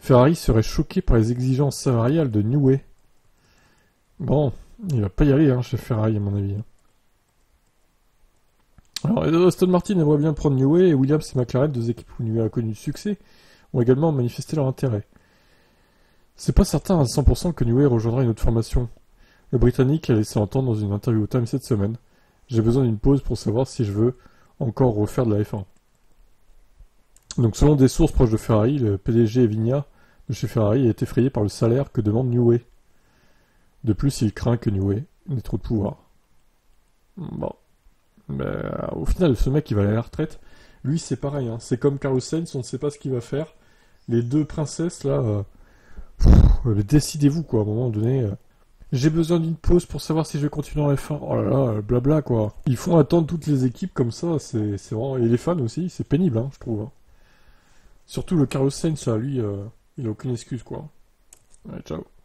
Ferrari serait choqué par les exigences salariales de Newey. Bon, il va pas y aller chez Ferrari à mon avis. Alors, Aston Martin aimerait bien prendre Newey et Williams et McLaren, deux équipes où Newey a connu du succès, ont également manifesté leur intérêt. C'est pas certain à 100% que Newey rejoindra une autre formation. Le Britannique a laissé entendre dans une interview au Time cette semaine. J'ai besoin d'une pause pour savoir si je veux encore refaire de la F1. Donc selon des sources proches de Ferrari, le PDG Vigna de chez Ferrari est effrayé par le salaire que demande Newey. De plus, il craint que Newey n'ait trop de pouvoir. Bon. Mais, au final, ce mec, il va aller à la retraite. Lui, c'est pareil. C'est comme Carlos Sainz, on ne sait pas ce qu'il va faire. Les deux princesses, là... décidez-vous, quoi, à un moment donné... J'ai besoin d'une pause pour savoir si je vais continuer en F1. Oh là là, blabla, quoi. Ils font attendre toutes les équipes comme ça, c'est vraiment... Et les fans aussi, c'est pénible, je trouve. Surtout le Carlos Sainz, là, lui, il a aucune excuse, quoi. Ouais, ciao.